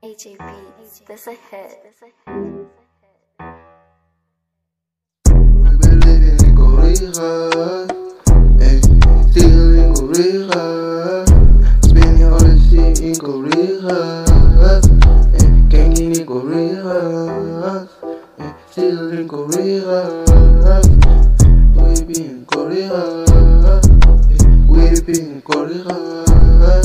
AJ Beats, that's a hit. We been living in Khorixas, ay, still in Khorixas, spending all the shit in Khorixas, ganging in Khorixas, still in Khorixas, we be in Khorixas, we be in Khorixas,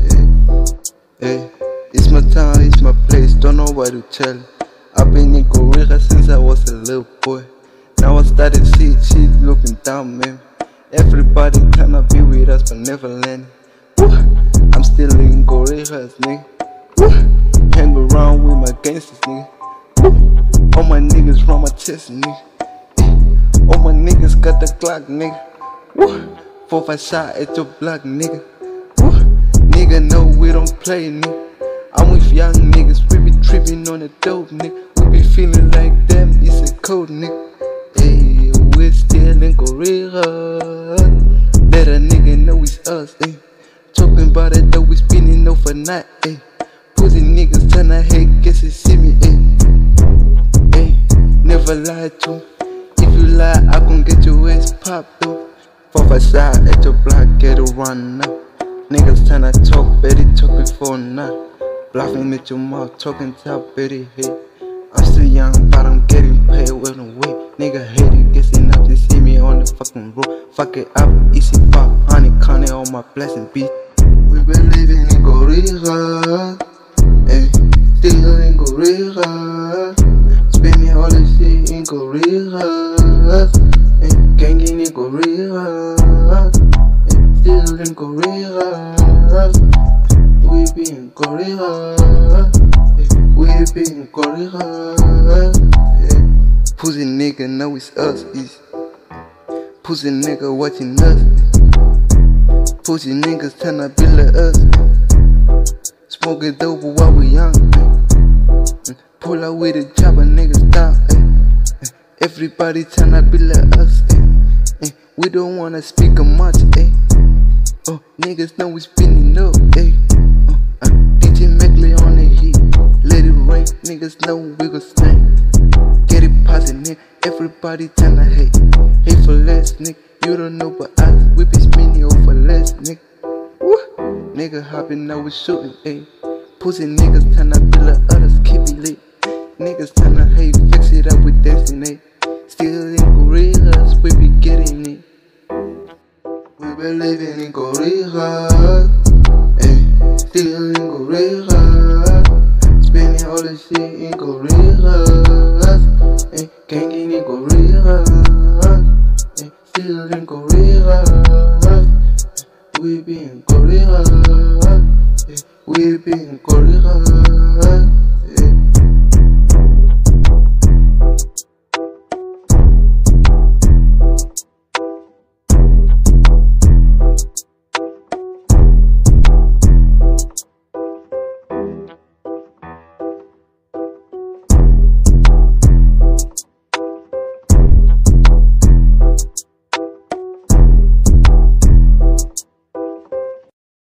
it's my town, it's my place, don't know what to tell. I've been in Khorixas since I was a little boy. Now I started see shit looking down, man. Everybody tryna be with us, but never land. I'm still in Khorixas, nigga. Hang around with my gangsters, nigga. All my niggas run my chest, nigga. All my niggas got the Glock, nigga. 4-5 shot at your block, nigga. Nigga know we don't play, nigga. I'm with young niggas, we be tripping on the dope, nigga. We be feeling like them, it's a code, nigga. Hey, we're still in Khorixas. Let a nigga know it's us, ayy. Talking about it though, we spinning overnight, ayy. Pussy niggas tryna hate, guess you see me, ayy. Ayy, never lie to me. If you lie, I gon' get your ass popped, though. 4-5 shot at your block, get a run now. Niggas tryna talk, better talk before now. Bluffing at your mouth, talking top, better hate. I'm still young, but I'm getting paid well away. Nigga hate it, guessing up to see me on the fucking road. Fuck it up, easy pop, honey, coney on my blessing beat. We been living in Khorixas, ay, still in Khorixas, spending all the shit in Khorixas, ay, ganging in Khorixas, ay, still in Khorixas. We be in Khorixas, we be in Khorixas, Pussy nigga know it's us, pussy nigga watching us, pussy niggas tryna be like us, smoking dope while we young, pull out with the chopper, niggas down, everybody tryna be like us, we don't wanna speak much, oh, niggas know we spinning up, on the heat, let it rain, niggas know we gon' sing. Get it positive, nigga, everybody tryna hate. Hate for less, nigga, you don't know but us, we be spinning over less, nigga. Nigga hopping, now we shooting, ayy. Pussy niggas tryna be like others, keep it lit. Niggas tryna hate, fix it up with dancing, ayy. Still in Khorixas, we be getting it. We been living in Khorixas, ayy. Still in Khorixas, spending all the shit in Khorixas, ganging in Khorixas, still in Khorixas, we be in Khorixas, we be in Khorixas.